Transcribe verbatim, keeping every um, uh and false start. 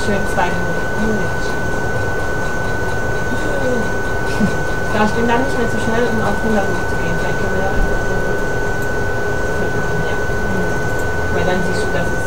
schön zwei Minuten. Ja, ich bin dann nicht mehr zu schnell, um auf hundert zu gehen. Vielleicht können wir da einfach so. Ja. Weil dann siehst du, dass es